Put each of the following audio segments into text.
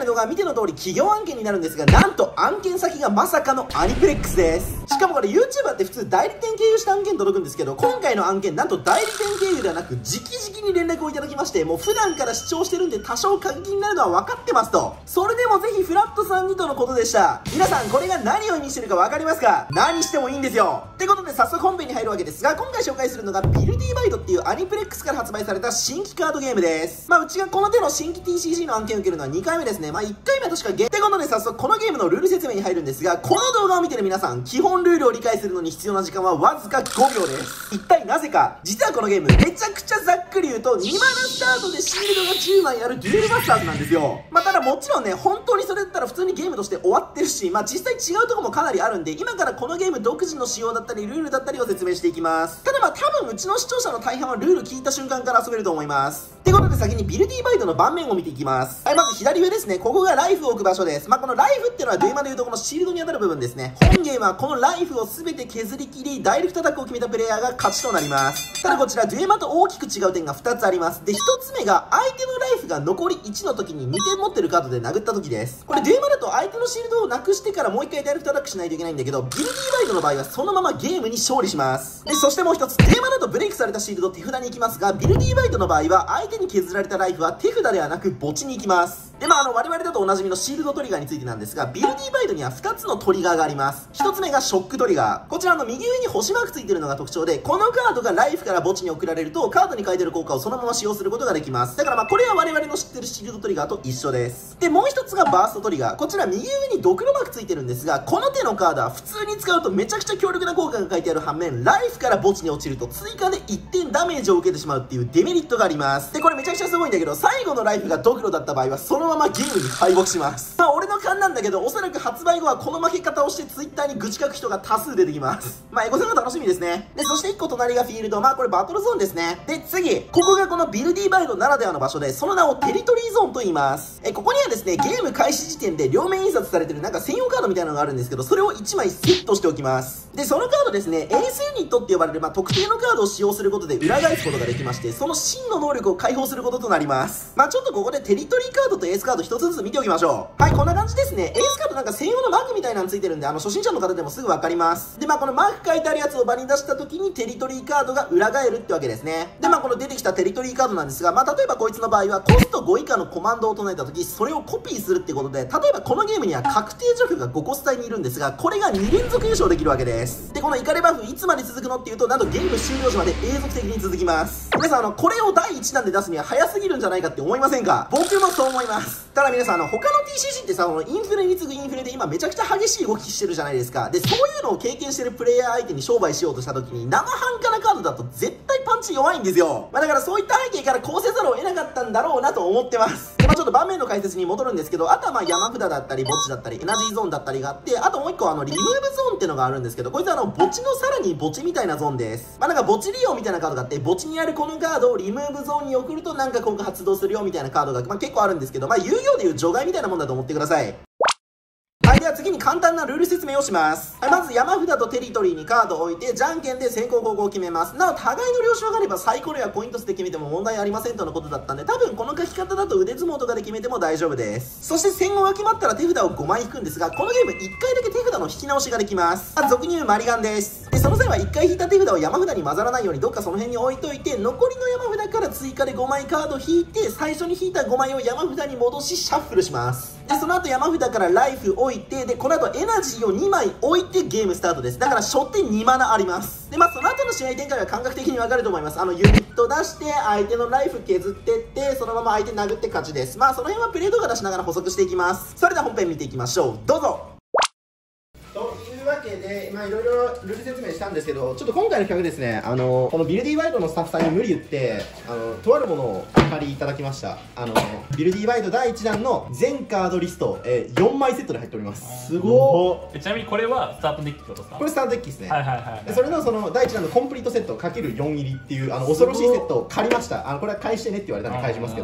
るのが見ての通り企業案件になるんですが、なんと案件先がまさかのアニプレックスです。しかもこれ YouTuber って普通代理店経由して案件届くんですけど、今回の案件なんと代理店経由ではなく直々に連絡をいただきまして、もう普段から視聴してるんで多少過激になるのは分かってますと。それでもぜひフラットさんにとのことでした。皆さんこれが何を意味してるか分かりますか？何してもいいんですよ。ってことで早速本編に入るわけですが、今回紹介するのがビルディバイドっていうアニプレックスから発売された新規カードゲームです。うちがこの手の新規 TCG の案件を受けるのは2回目ですね。1回目は確かってことで早速このゲームのルール説明に入るんですが、この動画を見てる皆さん、基本ルールを理解するのに必要な時間はわずか5秒です。一体なぜか？実はこのゲームめちゃくちゃざっくり言うと2マナスタートでシールドが10枚あるデュエルマスターズなんですよ。ただもちろんね、本当にそれだったら普通にゲームとして終わってるし、実際違うとこもかなりあるんで、今からこのゲーム独自の仕様だったりルールだったりを説明していきます。ただ多分うちの視聴者の大半はルール聞いた瞬間から遊べると思います。ってことで先にビルディバイドの盤面を見ていきます。まず左上ですね。ここがライフを置く場所です。このライフっていうのはデュエマでいうとこのシールドに当たる部分ですね。本ゲームはこのライフを全て削り切り、ダイレクトアタックを決めたプレイヤーが勝ちとなります。ただこちらデュエマと大きく違う点が2つあります。で、1つ目が相手のライフが残り1の時に2点持ってるカードで殴った時です。これデュエマだと相手のシールドをなくしてからもう1回ダイレクトアタックしないといけないんだけど、ビルディバイドの場合はそのままゲームに勝利します。で、そしてもう1つ、デュエマだとブレイクされたシールド手札に行きますが、ビルディバイドの場合は相手に削られたライフは手札ではなく墓地に行きます。で、我々だとおなじみのシールドトリガーについてなんですが、ビルディバイドには2つのトリガーがあります。1つ目がショックトリガー。こちらの右上に星マークついてるのが特徴で、このカードがライフから墓地に送られると、カードに書いてる効果をそのまま使用することができます。だからこれは我々の知ってるシールドトリガーと一緒です。で、もう1つがバーストトリガー。こちら右上にドクロマークついてるんですが、この手のカードは普通に使うとめちゃくちゃ強力な効果が書いてある反面、ライフから墓地に落ちると追加で1点ダメージを受けてしまうっていうデメリットがあります。で、これめちゃくちゃすごいんだけど、最後のライフがドクロだった場合はそのままゲームに敗北します。俺の勘なんだけど、おそらく発売後はこの負け方をしてツイッターに愚痴書く人が多数出てきます。エゴさんが楽しみですね。で、そして1個隣がフィールド。これバトルゾーンですね。で、次、ここがこのビルディバイドならではの場所で、その名をテリトリーゾーンと言います。ここにはですね、ゲーム開始時点で両面印刷されてる専用カードみたいなのがあるんですけど、それを1枚セットしておきます。で、そのカードですね、エースユニットって呼ばれる、特定のカードを使用することで裏返すことができまして、その真の能力を解放することとなります。ちょっとここでテリトリーカードとエースカード一つずつ見ておきましょう。はい、こんな感じですね。エースカード専用のマークみたいなのついてるんで、初心者の方でもすぐわかります。で、このマーク書いてあるやつを場に出した時にテリトリーカードが裏返るってわけですね。で、この出てきたテリトリーカードなんですが、例えばこいつの場合はコスト5以下のコマンドを唱えた時、それをコピーするってことで、例えばこのゲームには確定除去が5コス帯にいるんですが、これが2連続優勝できるわけです。で、このイカレバフいつまで続くのっていうと、なんとゲーム終了時まで永続的に続きます。皆さんこれを第1弾で出すには早すぎるんじゃないかって思いませんか？僕もそう思います。ただ皆さん他の TCG ってインフレに次ぐインフレで今めちゃくちゃ激しい動きしてるじゃないですか。で、そういうのを経験してるプレイヤー相手に商売しようとした時に生半可なカードだと絶対パンチ弱いんですよ。だからそういった背景からこうせざるを得なかったんだろうなと思ってます。で、ちょっと盤面の解説に戻るんですけど、あとは山札だったり墓地だったりエナジーゾーンだったりがあって、あともう1個リムーブゾーンってのがあるんですけど、こいつは墓地のさらに墓地みたいなゾーンです。墓地利用みたいなカードがあって、墓地にあるこのカードをリムーブゾーンに送ると効果発動するよみたいなカードが、結構あるんですけど、遊戯王でいう除外みたいなもんだと思ってください。はい、では次に簡単なルール説明をします。はい、まず山札とテリトリーにカードを置いて、じゃんけんで先行後攻を決めます。なお、互いの了承があればサイコロやコイントスで決めても問題ありませんとのことだったんで、多分この書き方だと腕相撲とかで決めても大丈夫です。そして先後が決まったら手札を5枚引くんですが、このゲーム1回だけ手札の引き直しができます。俗に言うマリガンです。で、その際は1回引いた手札を山札に混ざらないようにどっかその辺に置いといて、残りの山札から追加で5枚カード引いて、最初に引いた5枚を山札に戻しシャッフルします。で、その後山札からライフ置いて、で、この後エナジーを2枚置いてゲームスタートです。だから初手2マナあります。で、その後の試合展開は感覚的に分かると思います。ユニット出して相手のライフ削ってってそのまま相手殴って勝ちです。その辺はプレイ動画出しながら補足していきます。それでは本編見ていきましょう。どうぞ。というわけで、いろいろルール説明したんですけど、ちょっと今回の企画ですね、このビルディワイドのスタッフさんに無理言って、とあるものをお借りいただきました。ビルディワイド第1弾の全カードリスト、4枚セットで入っております。すごー。 ちなみにこれはスタートデッキってことですか？ これスタートデッキですね。 はいはいはい。 それの第1弾のコンプリートセット ×4 入りっていう恐ろしいセットを借りました。これは返してねって言われたんで返しますけど、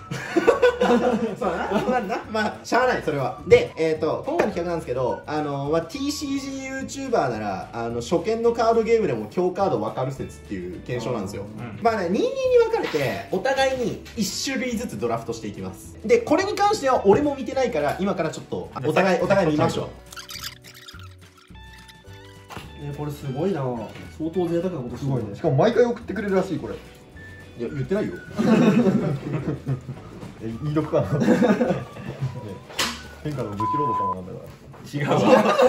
そうだな、そうなるな。まあしゃあない、それは。で、今回の企画なんですけど、TCGYouTuber なら初見のカードゲームでも強カード分かる説っていう検証なんですよ。まあね、2、2に分かれてお互いに1種類ずつドラフトしていきます。で、これに関しては俺も見てないから今からちょっとお互い見ましょう。 これすごいな、相当贅沢なことすごいね。しかも毎回送ってくれるらしいこれ。 いや、言ってないよ。 言い得かな。天下の武士ロード様なんだから。 違うわ。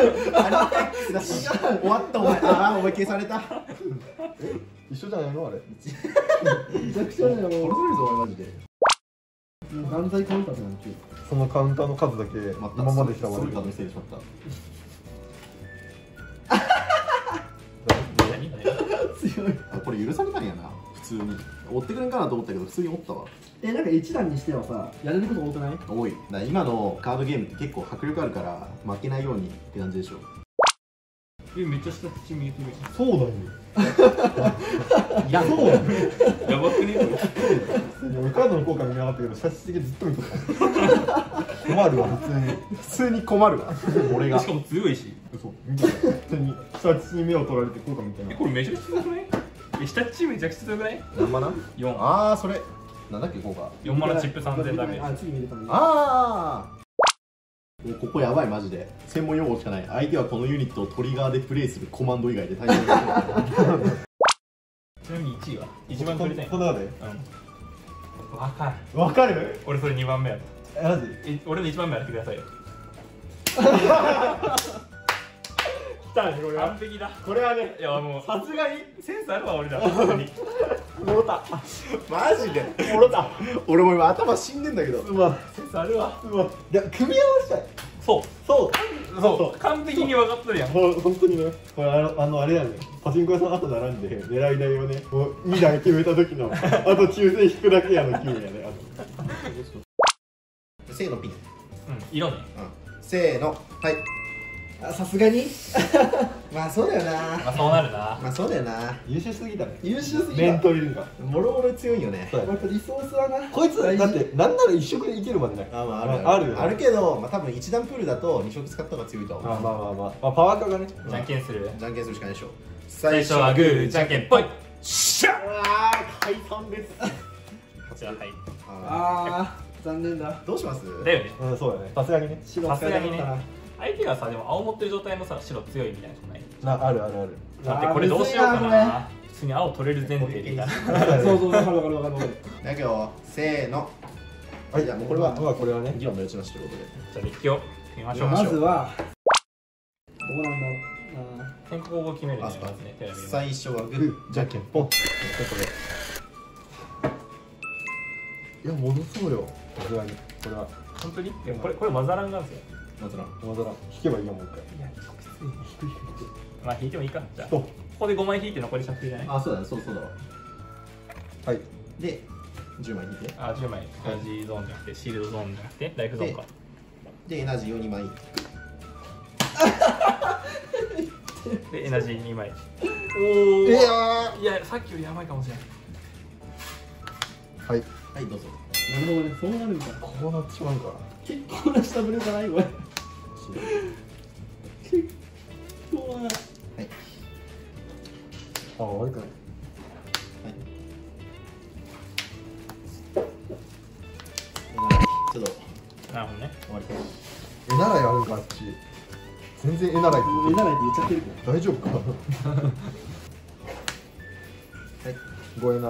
終わったお前。ああ、お前消された。 一緒じゃないのあれ。 めちゃくちゃだよ。 殺せるぞお前マジで。 断罪カウンターって何？ そのカウンターの数だけ今までしたわ。 そういうカードにしてしまった。 強い。 これ許されたんやな、普通に。追ってくれんかなと思ったけど普通に追ったわ。 なんか一段にしてはさ、やれること多くない？ 多い。だから今のカードゲームって結構迫力あるから負けないようにって感じでしょ。 めっちゃ下口見えてる。 そうだよ。 いや、そうやばくね。 俺カードの効果見なかったけど、写真的ずっと見とった。困るわ、普通に困るわ。俺が。 しかも強いし。 嘘。見て普通に写真に目を取られて効果みたいな。 これめちゃくちゃ強くない？下口めちゃくちゃ強くない？ 何マナ 4。 ああ、それなんだっけ効果。 4マナチップ3000ダメージ。 次見るために。 ああ、ここやばいマジで。専門用語しかない。相手はこのユニットをトリガーでプレイするコマンド以外で対応できない。 ちなみに1位は一番くれたんや。 この中でわかる。 わかる？ 俺それ2番目やった。 マジ？ 俺の1番目やってくださいよ。 来たね、これは。 完璧だ。 これはね、 いやもうさすがにセンスあるわ俺ら。本当に。 もろた。 マジでもろた。 俺も今頭死んでんだけど。 うわ、 センスあるわ。 うわ。いや、組み合わせたい。 そう。 そう完璧に分かっとるやん。 本当にね、これあれやね、パチンコ屋さん後並んで狙い台をね、もう2台決めた時のあと抽選引くだけやの気分やね。 せーのピン。 色ね。 せーの、はい。 あ、さすがに。 まあそうだよな。 まあそうなるな。 まあそうだよな。 優秀すぎたね。 優秀すぎメンた。 トいるんか。 もろもろ強いよね。 そうややっぱリソースはな。 こいつだってなんなら一色でいけるまでない。 あ、まああるよね。 あるけど、まあ多分一段プールだと2色使った方が強いと思う。 まあパワー化がね。 じゃんけんする。 じゃんけんするしかないでしょ。 最初はグー、じゃんけんぽい。しゃっ。 解散です。 じゃあはい。 あー、残念だ。 どうします？ だよね。 うん、そうだね。さすがにね。 白さすがにね使えなかっ相手がさ、でも青持ってる状態のさ、白強いみたいなことない？ ある。 だってこれどうしようかな。普通に青取れる前提でいいから。 たな。そう、わかる。 だけど、せーの。 はい、 じゃあもうこれはこれはね。 議論の余地なしということで。 じゃあデッキを見ましょう。 まずは、どうなんだろうな。 先行を決めるね。 あ、そうかまずね。テレビで最初はグー、 じゃんけんポン。いや、戻そうよ。さすがに。これは。 本当に？でもこれマザランがあるんですよ。 まずな。 まだ引けばいいよ、もう一回。 いや、きつい。まあ引いてもいいか。じゃあとここで5枚引いて残りシャッフルじゃない？ あ、そうだね、そうだわ。 はい。 で、10枚引いて。 あ、10枚。エナジーゾーンじゃなくて、シールドゾーンじゃなくて、ライフゾーンか。 で、エナジーを2枚。 で、エナジー2枚。 いいや、さっきより甘いかもしれない。 はい。 はい、どうぞ。 なるほどね、そうなるんだ。 こうなっちまうか。 結構な下振れじゃないこれ。結構な。 はい。 あ、悪くない。 ちょっとなるほどね。 終わり。 絵習いあるんか、あっち。全然絵習いってもう絵習いって言っちゃってるけど。 大丈夫か。 はい。 ごえな。 はい。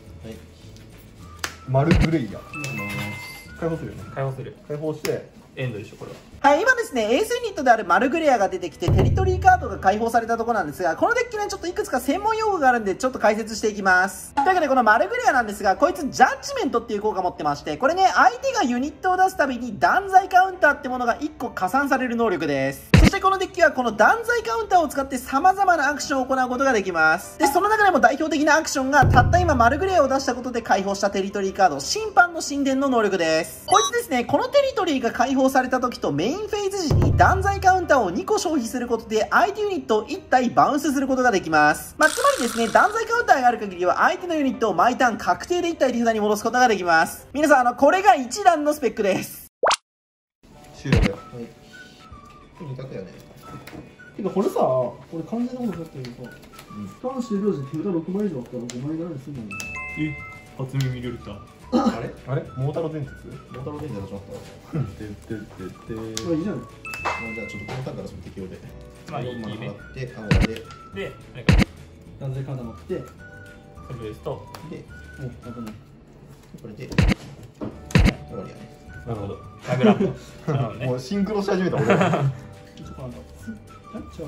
マルグレイヤ。解放するよね。 解放する。 解放して。 エンドでしょ、これは。 はい、今ですね、エースユニットであるマルグレアが出てきて、テリトリーカードが解放されたところなんですが、このデッキね、ちょっといくつか専門用語があるんで、ちょっと解説していきます。というわけで、このマルグレアなんですが、こいつジャッジメントっていう効果を持ってまして、これね、相手がユニットを出すたびに断罪カウンターってものが1個加算される能力です。そしてこのデッキはこの断罪カウンターを使って様々なアクションを行うことができます。で、その中でも代表的なアクションが、たった今マルグレアを出したことで解放したテリトリーカード、審判の神殿の能力です。こいつですね、このテリトリーが解放された時とメインフェーズ時に断罪カウンターを2個消費することで相手ユニットを1体バウンスすることができます。つまりですね、断罪カウンターがある限りは相手のユニットを毎ターン確定で1体手札に戻すことができます。皆さん、これが一段のスペックです。 終了だよ。 はい。2択やね。 てかこれさ、これ完全なことだったけどさ、ターン終了時手札6枚以上あったら5枚ぐらいするのに。 初耳ルルタ。 あれあれ桃太郎伝説モータロ電車始まったわ。 てってってってこれいいじゃん。 じゃあちょっとこのターンからその適用で。 まあいい 4枚ね払って、青で、 で、あれか、 断罪カウンター乗って、 それですと、 で、 お、危ない。 これで、終わりやね。 なるほど。殴らんと。なるほどねもうシンクロし始めた俺。 ちょっとあんた。違う。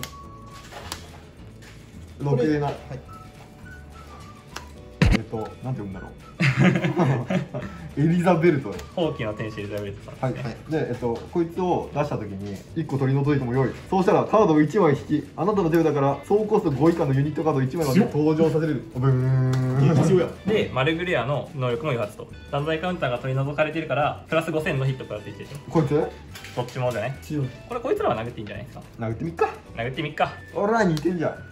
ロケのはい。 なんて読むんだろう。エリザベルト。 放棄の天使エリザベルトさんですね。 はい。 で、こいつを出したときに1個取り除いてもよい。そうしたらカードを1枚引き、あなたの手札から総コスト5以下のユニットカード1枚まで登場させれる。ブーン。 必要や。 で、マルグレアの能力も余発と。断罪カウンターが取り除かれてるから、プラス5000のヒットプラス1でしょ。 こいつどっちもじゃない強い。 これこいつらは殴っていいんじゃないですか。 殴ってみっか。 殴ってみっか。 おら似てんじゃん。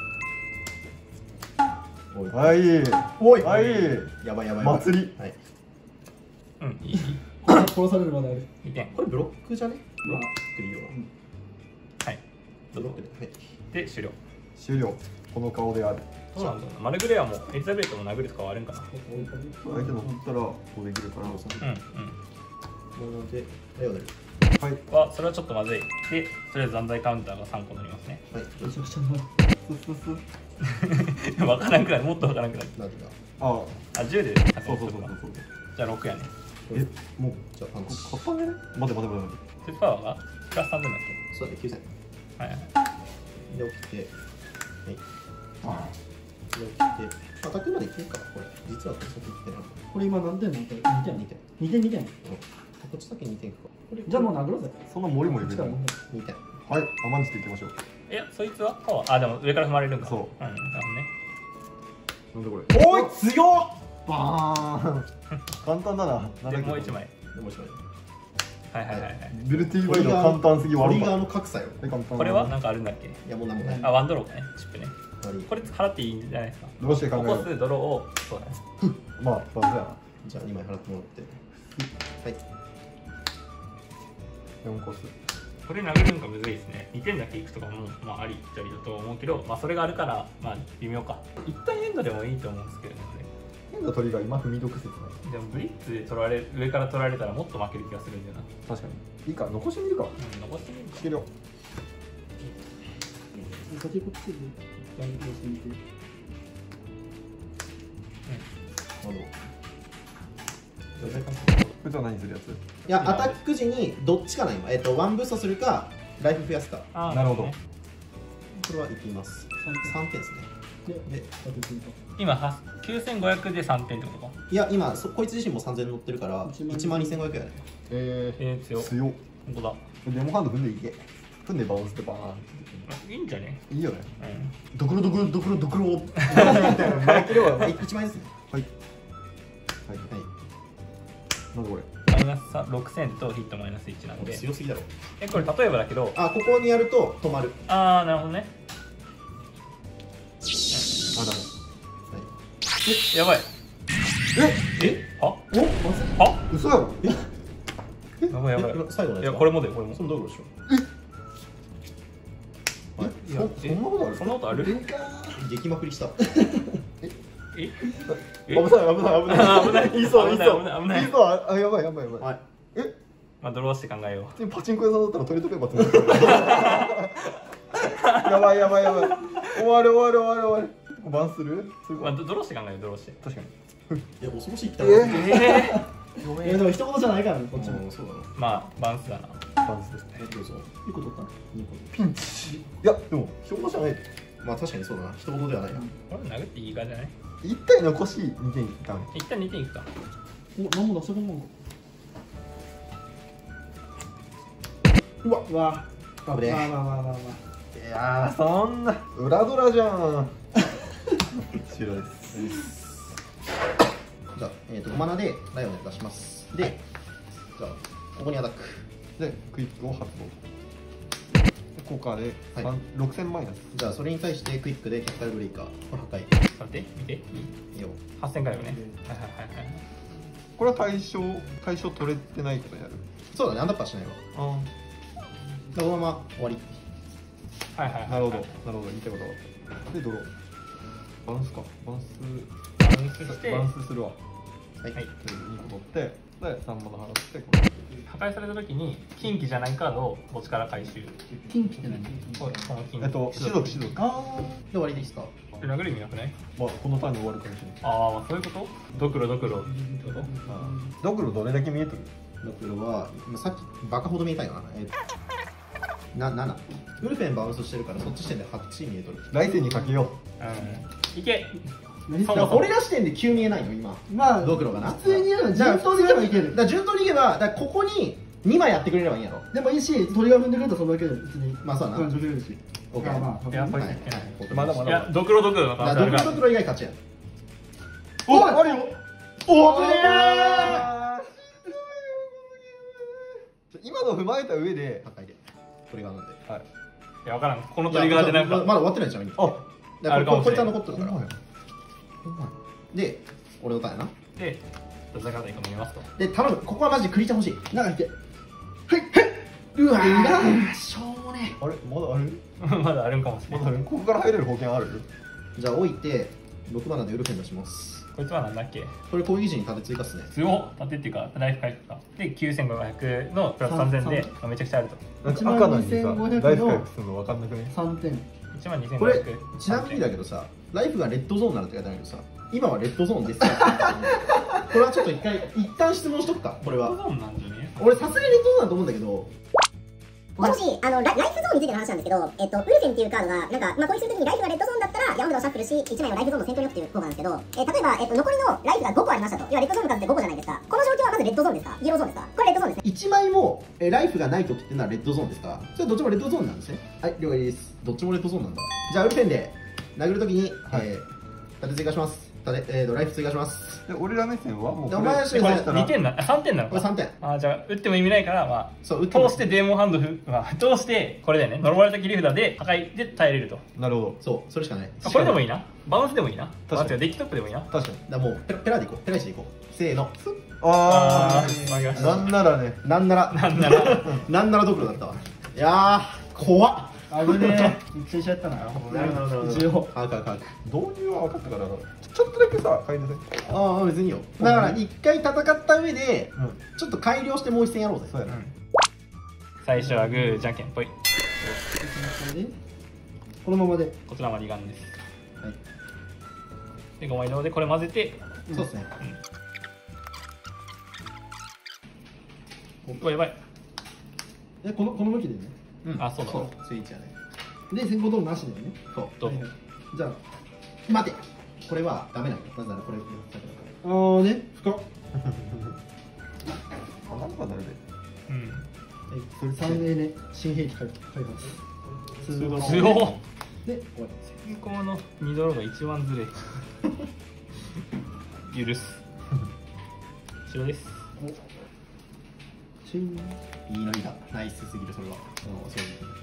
おい。 はい。 おい。 はい。 やばいやばい。 祭り。 はい。 うん、いい。 殺されるまである。 2点。 これブロックじゃねブロッまあクでいいよな。 はい。 ブロックで。はい。 で、終了。 終了。この顔である。 そうなんだろうな。マルグレアもエリザベルトも殴るとかはあるんかな。 相手の振ったらこうできるから。 うん、 なので、レオネル。 はい。 うん。は、それはちょっとまずい。で、とりあえず断罪カウンターが3個乗りますね。 はい。 めちゃくちゃなる。 ススス。 わからんくなる。もっとわからんくなる。 何がああ、10でそうそうそうそう。 じゃあ6やね。 え、もうじゃあパンチ。 固める？待て待て待て。 スーパーワーがプラス3分だっそうだね、9000。 け。はいはい。 で、起きて、はい。で、起きて、アタックまでいけるか、これ。実はこれ先行ってない。 これ今何点なんて2点 2点。 2点2点。 こっち先2点いくか。これじゃあもう殴ろうぜ。 そんなモリモリ出てる。 2点。 はい、甘んじていきましょう。 いや、そいつはパワー。あ、でも上から踏まれるんか。 そううん、なるほどね。 なんでこれ。おい、強っ。バーン。簡単だな。 で、もう1枚。 でもう一枚。 はいはいはいはい。 ビルティーバイド簡単すぎ悪いトリガーの格差よ。 これはなんかあるんだっけ。 いや、もうなんもない。 あ、ワンドローかね、チップね。 終わりこれ払っていいんじゃないですか。 どうして考える？ 起こすドローを、そうだね。 まあ、そうだな。 じゃあ2枚払ってもらって。はい。 4コス。 これ殴るんかむずいですね。2点だけいくとかも、まあ、ありっちゃありだと思うけど、まあ、それがあるから、まあ、微妙か。一旦エンドでもいいと思うんですけどね。 変な鳥が今踏み毒説ない。 でも、ブリッツで取られ、上から取られたらもっと負ける気がするんだよな。 確かに。いいか、残してみるか。 うん、残してみるか。 終了。 先こっちでやりしてみて。 こいつは何するやつ？ いや、アタック時にどっちかな今。ワンブーストするか、ライフ増やすか。 あーなるほど。 ねこれはいきます。3点ですね。で、 今は9500で3点ってことか。 いや、今、こいつ自身も3000乗ってるから、12500やね。 強っ。 強強っ。 本当だ。 デモハンド踏んでいけ。踏んでバウンスでバーン。 いいんじゃね。 いいよね。 うん。 ドクロドクロドクロドクロ。 みたいな。負ければ。はい。 1枚ですね。 はい。 はい。 なんでこれ。 マイナス6000とヒットマイナス1なんで。 強すぎだろ。 これ例えばだけど、 あ、ここにやると止まる。 あー、なるほどね。 あ、ダメ。 やばい。はおは嘘やろ。 やばいやばい。 最後のやつ。 いや、これもだよ、これも。 そのどうでしょいやそんなことある？ そんなことある？ う。激まくりした。 え危ない危ない危ないあ危ないいそういそう危ない危ないいそうあやばいやばいやばいはい。 まあ、ドローして考えよう。 パチンコ屋さんだったらトイレットペーパー詰めてるやばいやばいやばい終わる終わる終わる終わるバンするすごまあ、 いドローして考えよう、ドローして。 確かにいや、恐ろしい来たえわ。 いやでも一言じゃないからね、こっちも。 そうだな。 まあ、バンスだな。 バンスですねどうぞ。 いいこと取ったね。 ピンチいやでも一言じゃないまあ確かにそうだな。一言ではないな。 これ殴っていいかじゃない 1体残し2点いったね一旦2点いくか。 お、何も出したことないのか。 うわうわ。 危ねえまあまあまあまあまあ。 いやーそんな裏ドラじゃん終了ですじゃあ、5マナでライオンを出します。で、じゃあ、ここにアタック。 でクイックを発動効果ではい 6000マイナス。 じゃあそれに対してクイックでキャピタルブレイカーこれ破壊待って見ていいいいよ。 8000回よね。はいはいはいはい。 これは対象取れてないことになる。 そうだね、アンダッパーしないわ。 あこのまま終わり。 はいはいはい。 なるほどなるほど、言いたいことはでドローバランスか、バランスバランスしてバランスするわ。 はい。 はい 2個取ってで3マナ払ってこれ破壊された時に近畿じゃないカードを墓地から回収。 近畿って何？ この近種族あで終わりでいいですか。 殴る意味なくない？ まあこのターンで終わるかもしれない。 ああ、まあそういうこと？ドクロってこと？ ドクロどれだけ見えてる？ ドクロは今さっきバカほど見えたよな。7。ウルフェンバウンスしてるからそっち視点で8見えとる。 来世にかけようん。いけ。 何そもそも俺ら視点で9見えないの今。 まあドクロがな。 普通にやるの順当にいけばいける。 だから順当にいけば、だからここに2枚やってくれればいいんやろ。 でもいいし、鳥が踏んでくれたらそれだけで別にまあそうだな助けれるし。 オッケー。 まあいや、これはいいけない。 う。まだまいやだ、 ドクロの可能性あるから。 ドクロ以外勝ちや。 おいあるよ。 お今の踏まえた上で、 破壊で。トリガーなんで。 はい、 いや、わからん。このトリガーでなんか。 まだ終わってないじゃん、今。 あだからこいつはあるかもしれん残ってるから。で、俺のターンやな。 で、どちらかというと見ますと。 で、頼む。ここはマジクリーチャー欲しい。 中行って。 うわーしょうもねあれまだある？ まだあるんかもしれない。 まだある？ここから入れる保険ある？ じゃあ置いて、6マナでウルフェン出します。 こいつはなんだっけ？ これ攻撃時に盾追加っすね。 強っ盾っていうか、ライフ回復か。で、9500のプラス3000で、めちゃくちゃあると。 なんか赤なのにさ、 12500 ライフ回復するの分かんなくね？ 3点。 12500。 これ、ちなみにだけどさ、ライフがレッドゾーンになるって書いてあるけどさ、今はレッドゾーンですよ。これはちょっと一旦質問しとくか、これは。 ゾーンなんじゃね？ 俺さすがにレッドゾーンだと思うんだけど、 もしもし、ライフゾーンについての話なんですけど、ウルフェンっていうカードが、なんか、まあ、攻撃するときにライフがレッドゾーンだったら、山札をシャッフルし、1枚をライフゾーンの先頭に置くという効果なんですけど、例えば、残りのライフが5個ありましたと。要はレッドゾーンの数って5個じゃないですか。この状況はまずレッドゾーンですか？イエローゾーンですか？これレッドゾーンですね。 1枚もライフがないときっていうのはレッドゾーンですか？それどっちもレッドゾーンなんですね。はい、了解です。どっちもレッドゾーンなんだ。じゃあ、ウルフェンで殴るときに、盾追加します。ライフ追加します。 で俺ら目線はもうこれお前らしいこれね 2点な、3点なのこれか。 3点。 あ、じゃあ、打っても意味ないから、まそう、打っあ、 ても通してデーモンハンドフ、まあ、通して、これだよね。呪われた切り札で破壊で耐えれると。 なるほど、 そう、それしかない。 あこれでもいいな。バウンスでもいいな。 かにあ、違う、デッキトップでもいいな。 確かに。 だからもう、ペラでいこう。ペライチでいこう。せーの。 あーわかりましたなんならね、 なんなら、 なんなら、 なんならドクロだったわ。いやー、怖っ。 危ねえ。めっちゃ一緒やったな。 なるほど、なるほど。 一応。 乾く。 導入は分かったからちょっとだけさ買いなさい。 ああ、別にいいよ。だから、一回戦った上で、ちょっと改良してもう一戦やろうぜ。 そうやな、 最初はグー、じゃんけんぽい。 このままで。 こちらマリガンです。 はい。 で、5枚色でこれ混ぜて、 そうですね。 うわ、やばい。 この向きでね。 あ、そうだ。 そう、スイッチやね。 で、先行ドローなしだよね。 そう。 どうはいはいじゃあ、 待て。これはダメなんよ。なぜならこれやったから。 あーね、深っ。 あなんかなるでうん。 それ 3名ね、新兵器開発。 強っ。 で、終わりですよ。 最高の2ドロが一番ずれ。許す。白です。 チン。 いいのいいだ。ナイスすぎる、それは。正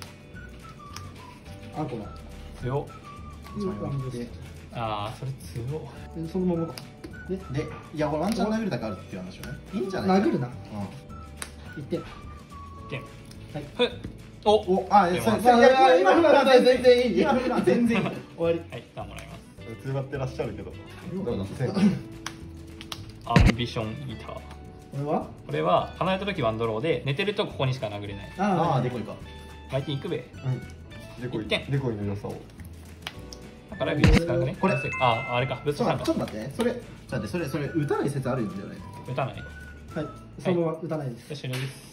直。 あ、こら。 強っ。 いい感じで。 あー、それ強っ。 でそのままか。で、 で、いや、これワンチャン殴るだけあるっていう話をね。いいんじゃない殴るな。 う 1点。 剣。 はい。 ふっ。おん。お、あ、 でもいや、今のは全然いい。 今のは全然いい。 終わり。 はい、ターンもらいます。 強がってらっしゃるけどどうなのアンビションイーター。 これはこれは、離れた時ワンドローで、寝てるとここにしか殴れない。 ああ、でこいか。 相手に行くべ。 デコイ一点デコイの良さをだからビーツ使うね。 これあ、あれか。ブーストさんかちょっと。待って。それ、ちょっと待って、それ、打たない説あるんだよね。 打たない。 はい。そのまま打たないです。 じゃあ終了です。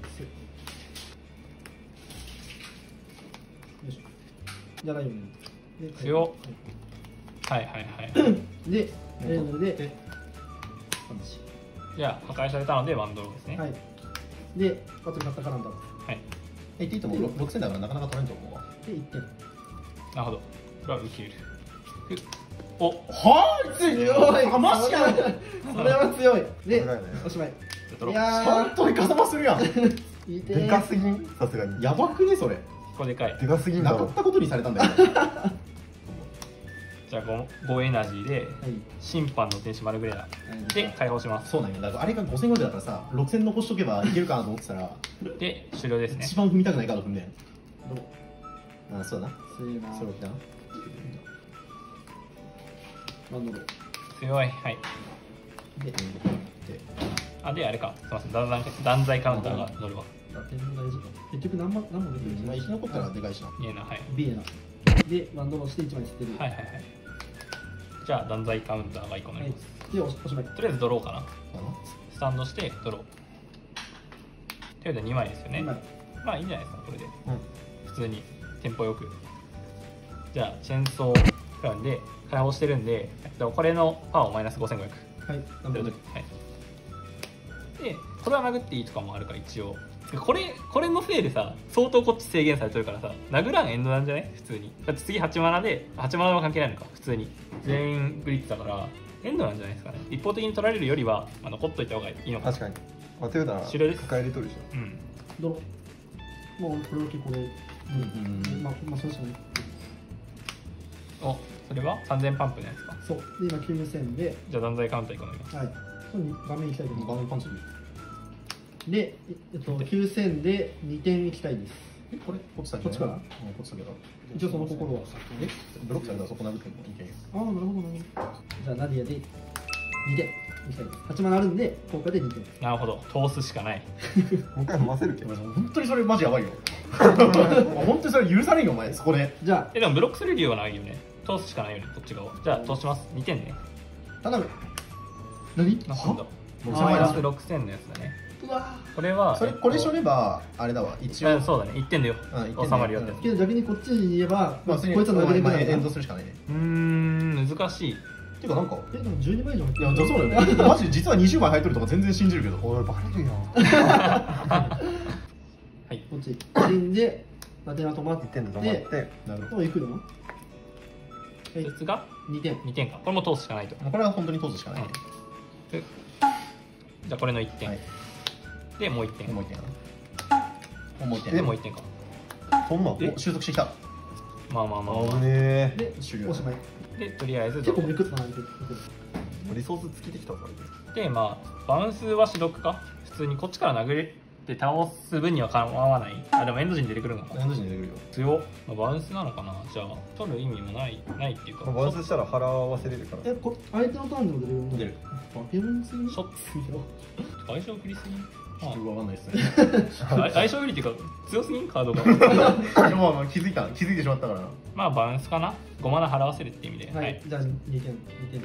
じゃないように。で強っ。はいはいはい。 で、ので、 じゃあ、破壊されたのでワンドローですね。 はい。で、バトル買ったからなんだ。 はい。 言っていいと思う。6000だからなかなか取れんと思うわ。 で、1点。 なるほど。これは受ける。おはぁ強いあ、マジかそれは強い。で、 それはねおしまい。 ドロー。 いや本当にかさまするやん。 ー、いいてでかすぎんさすがにやばくね、それ。 こでかい。 でかすぎんだろなかったことにされたんだよ。 じゃあ 5エナジーではい審判の天使マルグレーナで解放します。 そうなんよ。だからあれが5050だからさ、6000残しとけばいけるかなと思ってたら、 で終了ですね。 一番踏みたくないカード踏んでん。 どうあ、そうだな。 強いなそれを来たな。 なんだろう強い。はい。 で、 であれか、すみません、断罪カウンターが乗るわ。 点大事か結局何も出てるまあ、生き残ったらでかいしな。 いいな。はい。 ビエナでバンドのして1枚捨てるはいはいはい。じゃあ断罪カウンターが1個乗はいります。 でおしまいとりあえずドローかな。 あのスタンドしてドロー。とりあえず2枚ですよね。 二枚まあいいんじゃないですか、これで。普通にテンポよく。じゃあチェーンソープランで解放してるんで、これのパワーをマイナス5500。 はい何枚はい。で、これは殴っていいとかもあるから一応。これのせいでさ、相当こっち制限されてるからさ、殴らんエンドなんじゃない普通に。だって次8マナで、8マナは関係ないのか、普通に。全員グリッツだから、エンドなんじゃないですかね。一方的に取られるよりは、残っといた方がいいのかな。 確かにまあ手札終了です抱えれとるでしうん。 ドロもうこれだけこれまあそうしかないお、それは3000パンプのやつか。 そうで今9無線でじゃあ断罪カウンター1個乗ります。 はいこれ画面行きたいと思いま画面パンチ。 すで9000で2点行きたいですこれ、こっちだけこっちからこっちだけど。 一応その心はブロックされたらそこ殴ってもいいけん。 ああなるほどなるほどじゃあナディアで2点行きたいです8万あるんで効果で2点なるほど、通すしかない。 ょもう一回飲ませるけど本当にそれマジやばいよ。本当にそれ許されんよ、お前、そこで。 じゃでもブロックする理由はないよね。通すしかないよね、こっち側。じゃあ通します。2点ね。 頼む。 何なるほど。 もうマイナス6000のやつだね。 うわこれは、 これしょれば、あれだわ、一応。 そうだね、1点でよ。 うん一点で収まるよってやつ。 けど逆にこっちに言えばまあ、 こいつは投げれるからエンドするしかないね。 難しい。 てか、なんか、 でも12枚以上入っていや、そうだよね。マジ、実は20枚入っとるとか全然信じるけど。 おいバレるよはい。 こっちキリンでラテナ止まって 1点で止まってなるほど。 もう行くのはいこいつが 2点 2点か。これも通すしかないと。 これは本当に通すしかないね。 でじゃあこれの1点。 はいで、もう1点。 もう一点やな。もう一点。 で、もう1点か。 そんなんえお収束してきた。 まあまあまあ、 危ねえで終了おしまいで、とりあえず結構めくったなめくリソース尽きてきたぞで、まあ、バウンスは主力か。普通にこっちから殴れて倒す分には構わない。あ、でもエンド陣出てくるのか。 エンド陣出てくるよ。 強っ。まあ、バウンスなのかな。じゃあ、取る意味もないっていうか。 バランスしたら払わせれるから相手のターンでも出るよ出る。 バケモンするショット。相性振りすぎ。 ちょっとわかんないですね。 相性振りっていうか、強すぎんカードが。 でもまあ気づいてしまったからな。 まあ、バウンスかな。5マナ払わせるって意味で。 はいじゃあ2点とか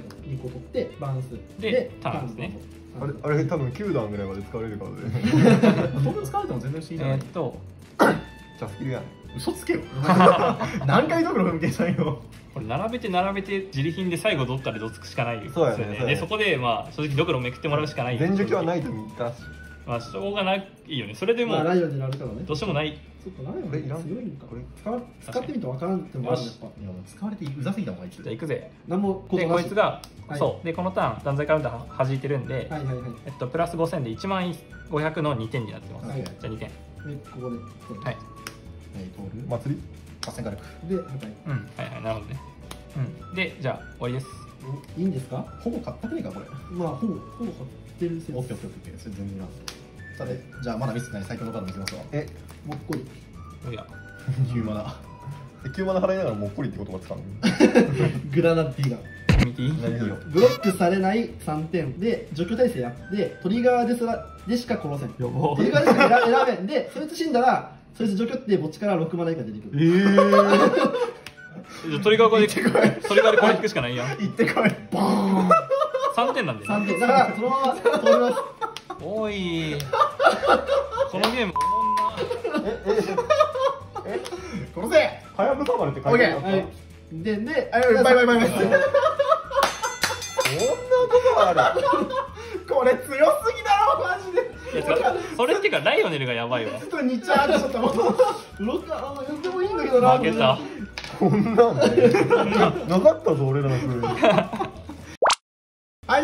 2個取ってバランスでターンですねあれ多分9段ぐらいまで使われるカードでそんな使われても全然不思議じゃない。 じゃあスキルやね嘘つけよ。何回どころ踏み消さんよ。 これ並べて自利品で最後どっかでどつくしかないよ。 そうやねですよそうやねで、そこでまあ正直ドクロめくってもらうしかない。 全除去はないと見たしまあしょうがないよね。それでもまあライオンになるからねどうしようもない。 そっかライオンこれいらん強いんかこれ使ってみて分からんってもあるやっぱいやもう使われてうざすぎたもんあいつ。 じゃあ行くぜ。 何もことで、 なしこいつが、 はいそう。で、このターン、断罪カウンター弾いてるんで、 はいはいはいプラス5000で1万500の2点になってます。 はいじゃあ2点。 でここではい。 通る。 祭り 8000火力。 で破壊うん。はいはい、なるほどね。うん。で、じゃあ終わりです。 いいんですかほぼ買ったくねえかこれ。 まあほぼ買ってる説オッケーオッケーオッケー。それ全然いらん。さて、じゃあまだ見せてない最強のカード見せますわ。 もっこりおや。 9マナ。 9マナ払いながらもっこりって言葉使うのグラナディガミティ何よブロックされない3点で除去耐性やってトリガーでしか殺せん予防トリガーでしか選べんでそいつ死んだらそいつ除去って墓地から6マナ以下出てくるトリガーでこれ引くしかないやん。 行ってこい。 バーン 3点なんで、 3点だからそのまま通りますおいこのゲームおもんな。 殺せ。 はやぶさ丸って書いてあるはいでバイバイバイバイ。 こんなことあるこれ強すぎだろマジで。 いやそれっていうかライオネルがやばいわ。 ちょっと2チャーってちょっともう。 ロッカーやってもいいんだけどな負けた。 こんなんねなかったぞ俺らのプールはい、というわけで今回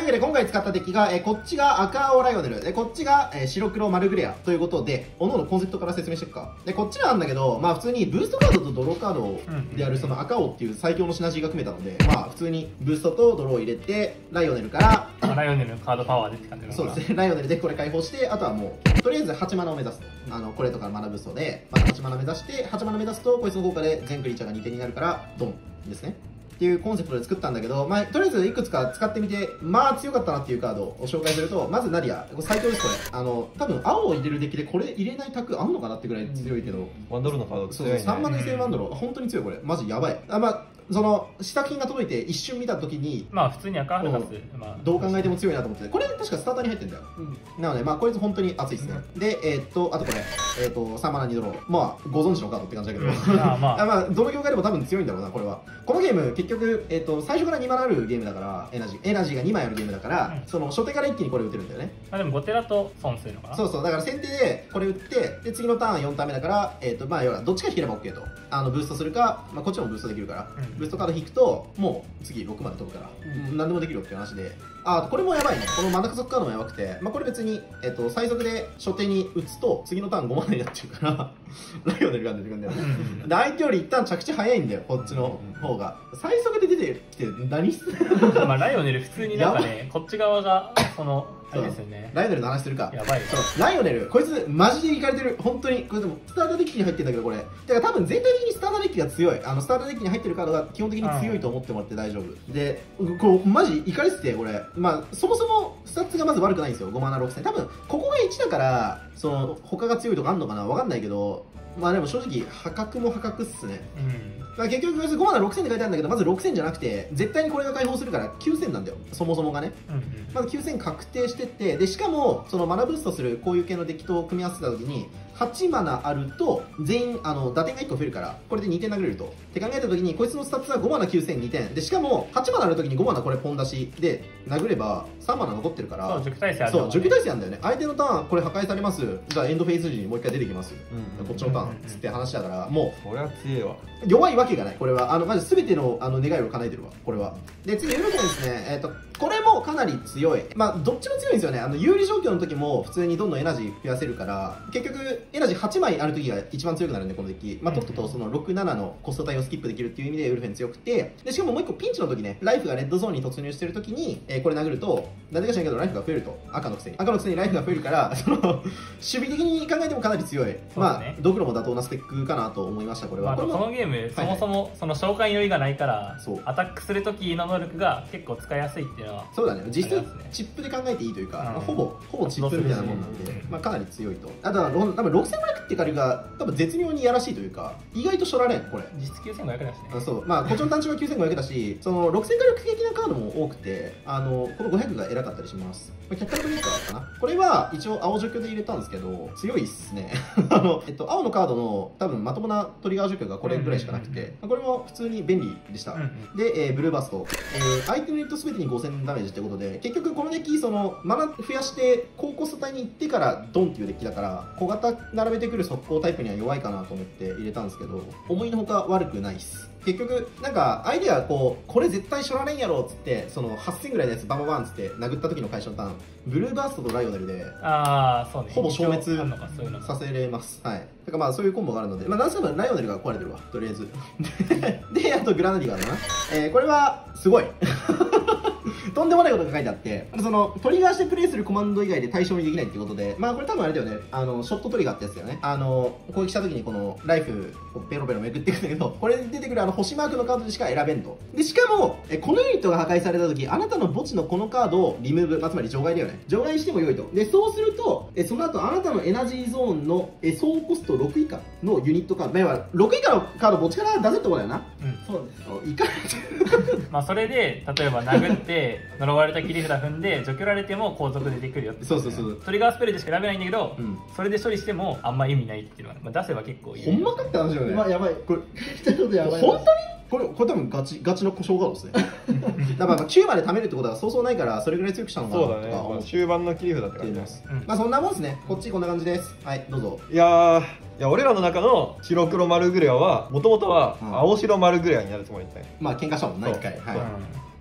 回使ったデッキが、こっちが赤青ライオネルで、こっちが、白黒マルグレアということで、おのおのコンセプトから説明していくか。で、こっちなんだけど、まあ普通にブーストカードとドローカードであるその赤青っていう最強のシナジーが組めたので、まあ普通にブーストとドローを入れて、ライオネルから、 ライオネルのカードパワーでって感じなのかな。 そうですね、ライオネルでこれ解放して、あとはもう、とりあえず8マナを目指すと。これとかマナブーストで、また8マナ目指して、8マナ目指すと、こいつの効果で全クリーチャーが2点になるから、ドンですね。っていうコンセプトで作ったんだけど、まあ、とりあえずいくつか使ってみて、まあ強かったなっていうカードを紹介すると、まずナディア、これ最強です、これ。多分青を入れるデッキでこれ入れないタクあんのかなってぐらい強いけど、 ワンドルのカードそう、 強いね。 3万2000ワンドロ、本当に強いこれ。マジやばい。まあ、その、試作品が届いて一瞬見たときに、 まあ普通に赤ハルカス、まあ、 どう考えても強いなと思ってて、これ確かスターターに入ってんだよ。なので、まあこいつ本当に熱いですね。で、あとこれ、3マナ2ドロー。まあ、ご存知のカードって感じだけど、 まあまあ、どの業界でも多分強いんだろうな、これは。このゲーム、結局、最初から2マナあるゲームだから、エナジーが2枚あるゲームだから、その初手から一気にこれ打てるんだよね。 まあでも後手だと損するのかな。 そうそう、だから先手でこれ打って、で、次のターン4ターン目だから、まあ、要はどっちか引ければ OK と。ブーストするか、まあ、こっちもブーストできるから、ブーストカード引くと、もう次6まで飛ぶから、何でもできるよっていう話で。これもやばいね。このマナ加速カードもやばくて、まあ、これ別に、最速で初手に打つと、次のターン5マナになっちゃうから、ライオネルが出てくるんだよね。で、相手より一旦着地早いんだよ、こっちの方が。最速で出てきて、何してまあライオネル普通になんかね、こっち側が、あれですよね。 ライオネルの話するか。 やばいよ。 そう、ライオネル、こいつマジでいかれてる。本当に。これでも、スターターデッキに入ってるんだけど、これ。だから多分全体的にスターターデッキが強い。スターターデッキに入ってるカードが基本的に強いと思ってもらって大丈夫。で、こう、マジいかれてて、これ。まあ、そもそも、スタッツがまず悪くないんですよ。5マナ6戦。多分、ここが1だから、他が強いとかあんのかなわかんないけど、まあでも正直、破格も破格っすね。だから結局、5マナ6000って書いてあるんだけど、まず6000じゃなくて、絶対にこれが解放するから9000なんだよ。そもそもがね。まず9000確定してて、で、しかも、そのマナブーストするこういう系のデッキと組み合わせたときに、8マナあると、全員、打点が1個増えるから、これで2点殴れると。って考えたときに、こいつのスタッツは5マナ9000、2点。で、しかも、8マナあるときに5マナこれポン出しで、殴れば、3マナ残ってるから、 そう、熟耐性ある。 そう、熟耐性あるんだよね。相手のターン、これ破壊されます。じゃあ、エンドフェイズ時にもう一回出てきます。こっちのターン、つって話だから、もこれは強いわ。 う、弱いわけがない。これは、まず全ての、願いを叶えてるわ。これは。で、次、ウルフェンですね。これもかなり強い。まあ、どっちも強いんですよね。有利状況の時も普通にどんどんエナジー増やせるから、結局、エナジー8枚ある時が一番強くなるんで、このデッキ。まあ、とっととその6、7のコスト帯をスキップできるっていう意味でウルフェン強くて、で、しかももう一個ピンチの時ね、ライフがレッドゾーンに突入してる時に、これ殴ると、なんでか知らんけどライフが増えると。赤のくせにライフが増えるから、守備的に考えてもかなり強い。まあ、ドクロも妥当なスペックかなと思いました、これは。 このゲーム、そもそも、その召喚酔いがないから、アタックする時の能力が結構使いやすいっていうのは。 そうだね。実質、チップで考えていいというか、ほぼチップみたいなもんなんで、まあかなり強いと。あとは、多分6500って火力が多分絶妙にやらしいというか、意外としょられん、これ。 実質9500だしね。 そう。まあ、こっちの単調は9500だし、その6000火力的なカードも多くて、この500が偉かったりします。キャッタルブレーカーかな。これは一応青除去で入れたんですけど、強いっすね。青のカードの多分まともなトリガー除去がこれぐらいしかなくて、これも普通に便利でした。で、ブルーバースト。相手のユニット全てに5000ダメージってことで、結局このデッキ、マナ増やして高コスト帯に行ってからドンっていうデッキだから、小型並べてくる速攻タイプには弱いかなと思って入れたんですけど、思いのほか悪くないっす。結局、なんか、相手がこれ絶対しょられんやろっつって、8000ぐらいのやつバンバンバンっつって殴った時の回収のターン、ブルーバーストとライオネルで、 そうね、 ほぼ消滅させれます。はい。だからまあ、そういうコンボがあるので、まあ、なんせばライオネルが壊れてるわ、とりあえず。で、あとグラナディガーだな。これは、すごい。とんでもないことが書いてあって、トリガーしてプレイするコマンド以外で対象にできないってことで、まあこれ多分あれだよね、ショットトリガーってやつだよね。攻撃した時にこのライフをペロペロめくっていくんだけど、これで出てくる星マークのカードでしか選べんと。で、しかも、このユニットが破壊された時、あなたの墓地のこのカードをリムーブ、まあ、つまり除外だよね。除外しても良いと。で、そうすると、その後あなたのエナジーゾーンの総コスト6以下のユニットカード、まあ、6以下のカード墓地から出せってことだよな。 そうです。 いかれてる。 まあそれで、例えば殴って、呪われた切り札踏んで除去られても後続でできるよって。 そうそうそう。 トリガースペルでしか選べないんだけど、それで処理してもあんま意味ないっていうのは、まあ、出せば結構いい。 ほんまかって話よね。 やばい。これ、ちょっとやばい。 本当にこれ多分ガチの故障カードですね。だから9まで貯めるってことはそうそうないから、それぐらい強くしたのかなとか。 そうだね。終盤の切り札って感じです。 まあそんなもんですね。こっちこんな感じです。はい、どうぞ。 いや、俺らの中の白黒丸グレアは、もともとは青白丸グレアになるつもりだったね。 まあ喧嘩したもんな、一回。はい。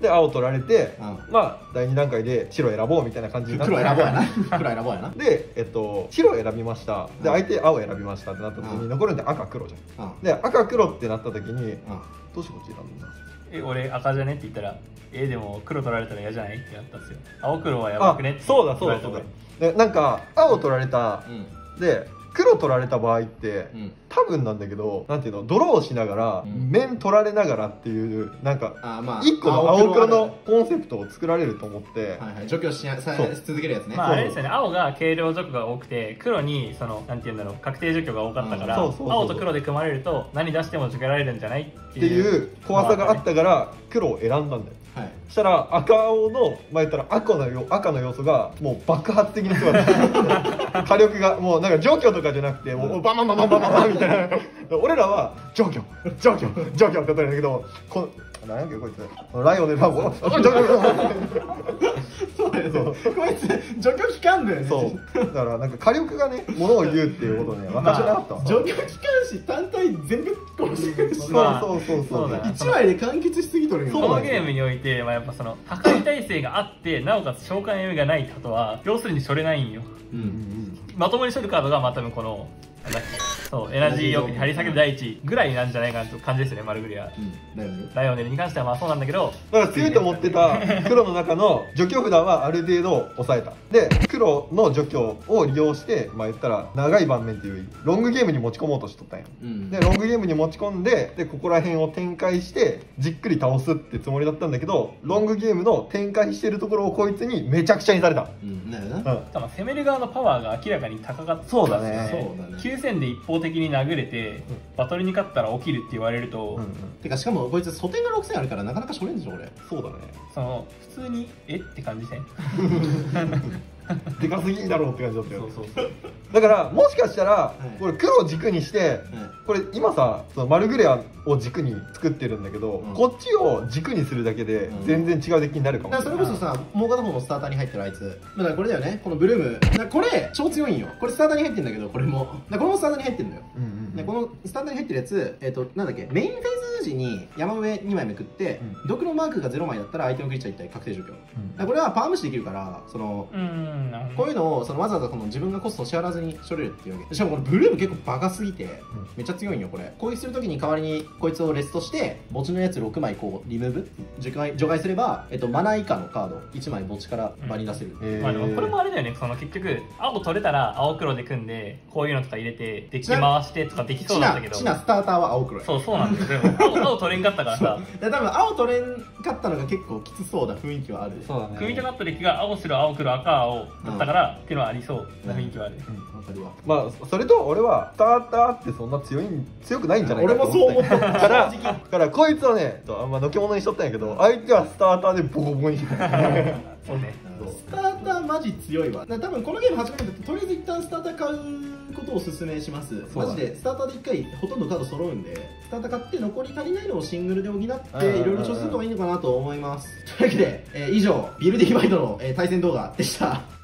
で青取られて、 うんまあ第2段階で白選ぼうみたいな感じになって、 黒選ぼうやな黒選ぼうやな。 で白選びました。で相手青選びましたってなった時に残るんで赤黒じゃん。で赤黒ってなった時にどうしてこっち選んだんだ。 俺赤じゃねって言ったらでも黒取られたら嫌じゃないってなったんですよ。青黒はやばくねってそうだそうだそうだ。でなんか青取られた、で黒取られた場合って、多分なんだけど、なんていうの、ドローしながら、面取られながらっていう、なんか一個の青黒のコンセプトを作られると思って、 除去し続けるやつね。 まああれですよね、青が軽量除去が多くて、黒にそのなんていうんだろう、確定除去が多かったから、青と黒で組まれると何出しても除けられるんじゃないっていう怖さがあったから黒を選んだんだよ。そしたら赤青の言ったら赤の要素がもう爆発的にすごい火力がもうなんか除去とかじゃなくてもうバンバンバンバンバンバンみたいな。俺らは除去って言ったんだけど、何やっけこいつライオネルはもうそうだよ、こいつ除去期間だよね。 そうだからなんか火力がねものを言うっていうことね分かってなかったわ。 除去機関士単体全部殺してくるし、 そう 1枚で完結しすぎとるよ。 このゲームにおいて、やっぱその破壊耐性があってなおかつ召喚読みがないことは要するに処れないんよ。まともに処るカードが多分このそうエナジーよくに張り下げる第一ぐらいなんじゃないかなという感じですよね、マルグリア。ライオネルに関してはまあそうなんだけど、 だから強いと思ってた黒の中の除去札はある程度抑えた。で黒の除去を利用して言ったら長い盤面っていうロングゲームに持ち込もうとしとったんや。でロングゲームに持ち込んでここら辺を展開してじっくり倒すってつもりだったんだけど、ロングゲームの展開してるところをこいつにめちゃくちゃにされた。 攻める側のパワーが明らかに高かった。 そうだね。 9000で一方的に殴れてバトルに勝ったら起きるって言われると、 てかしかもこいつ素点が6000あるからなかなか処れんでしょ俺。 そうだね。 その普通にって感じせんでかすぎんだろうって感じだったよ。だからもしかしたらこれ黒を軸にしてこれ今さそのマルグレアを軸に作ってるんだけど、こっちを軸にするだけで全然違うデッキになるかもしれない。 それこそさ、もう片方のスターターに入ってるあいつだからこれだよね、このブルームこれ超強いんよ。これスターターに入ってるんだけど、これもスターターに入ってるのよ。でこのスターターに入ってるやつなんだっけ、メインフェーズ時に山上2枚めくってドクロマークが0枚だったら相手のクリーチャー1体確定除去。これはパーム視できるからそのこういうのをわざわざこの自分がコストを支払わずに処理れるっていうわけ。しかもこれブルーム結構バカすぎてめっちゃ強いんよ。これ攻撃するときに代わりにこいつをレストして墓地のやつ6枚こうリムーブ除外すれば、マナー以下のカード1枚墓地から場に出せる。 これもあれだよね、その結局青取れたら青黒で組んでこういうのとか入れてデッキ回してとかできそうなんだけど、 シナスターターは青黒や。 そうなんですよ。青取れんかったからさ多分青取れんかったのが結構きつそうな雰囲気はある。 そうだね、組みたかったデッキが青白青黒赤青だったからっていうのはありそうな雰囲気はある。 まあそれと俺はスターターってそんな強くないんじゃないかと思って。俺もそう思ったからこいつはねのけ者にしとったんやけど、相手はスターターでボコボコにしてた。 そうね、 スターターマジ強いわ。多分このゲーム始めるととりあえず一旦スターター買うことをおすすめします。マジでスターターで一回ほとんどカード揃うんで、スターター買って残り足りないのをシングルで補っていろいろ調整するのがいいのかなと思います。というわけで、以上ビルディバイトの対戦動画でした。